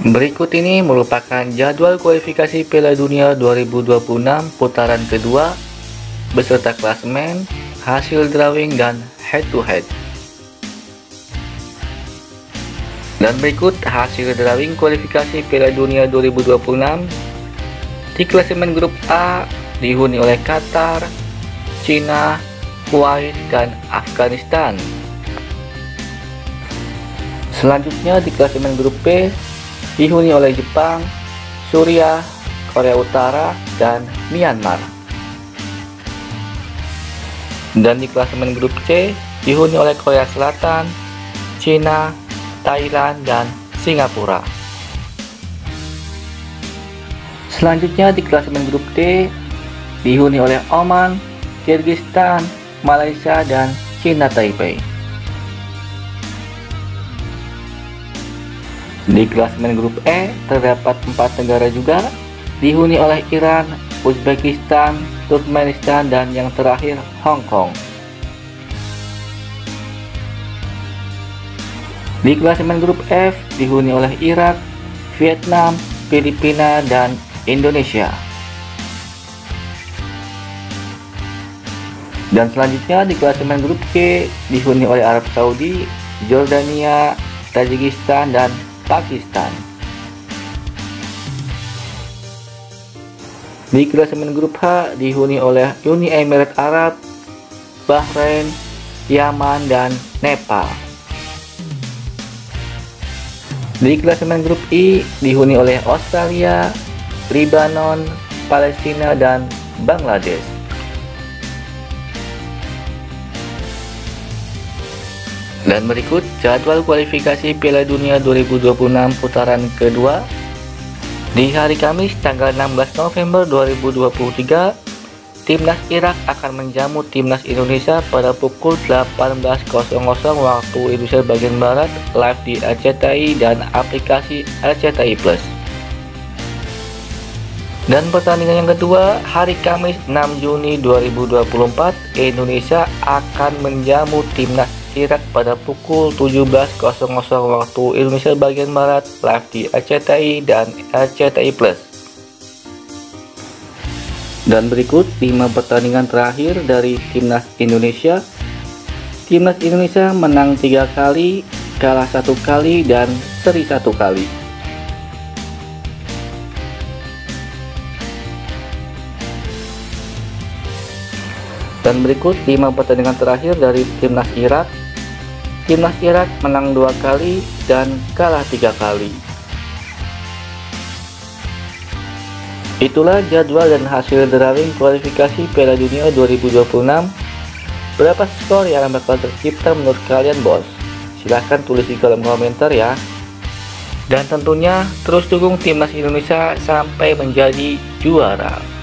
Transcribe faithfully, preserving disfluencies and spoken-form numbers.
Berikut ini merupakan jadwal kualifikasi Piala Dunia dua ribu dua puluh enam putaran kedua beserta klasemen, hasil drawing, dan head to head. Dan berikut hasil drawing kualifikasi Piala Dunia dua ribu dua puluh enam. Di klasemen grup A dihuni oleh Qatar, Cina, Kuwait, dan Afghanistan. Selanjutnya di klasemen grup B dihuni oleh Jepang, Suriah, Korea Utara, dan Myanmar. Dan di klasemen grup C dihuni oleh Korea Selatan, Cina, Thailand, dan Singapura. Selanjutnya di klasemen grup D dihuni oleh Oman, Kyrgyzstan, Malaysia, dan Cina Taipei. Di klasemen grup E terdapat empat negara juga, dihuni oleh Iran, Uzbekistan, Turkmenistan, dan yang terakhir Hong Kong. Di klasemen grup F dihuni oleh Irak, Vietnam, Filipina, dan Indonesia. Dan selanjutnya di klasemen grup G dihuni oleh Arab Saudi, Jordania, Tajikistan, dan Pakistan. Di klasemen grup H dihuni oleh Uni Emirat Arab, Bahrain, Yaman, dan Nepal. Di klasemen grup I dihuni oleh Australia, Lebanon, Palestina, dan Bangladesh. Dan berikut jadwal kualifikasi Piala Dunia dua ribu dua puluh enam putaran kedua. Di hari Kamis tanggal enam belas November dua ribu dua puluh tiga, Timnas Irak akan menjamu Timnas Indonesia pada pukul delapan belas waktu Indonesia bagian Barat, live di R C T I dan aplikasi R C T I Plus. Dan pertandingan yang kedua, hari Kamis enam Juni dua ribu dua puluh empat, Indonesia akan menjamu Timnas Irak pada pukul tujuh belas waktu Indonesia bagian Barat, live di R C T I dan R C T I Plus. Dan berikut lima pertandingan terakhir dari Timnas Indonesia. Timnas Indonesia menang tiga kali, kalah satu kali, dan seri satu kali. Dan berikut lima pertandingan terakhir dari Timnas Irak. Timnas Irak menang dua kali dan kalah tiga kali. Itulah jadwal dan hasil drawing kualifikasi Piala Dunia dua ribu dua puluh enam. Berapa skor yang bakal tercipta menurut kalian, bos? Silahkan tulis di kolom komentar ya. Dan tentunya terus dukung Timnas Indonesia sampai menjadi juara.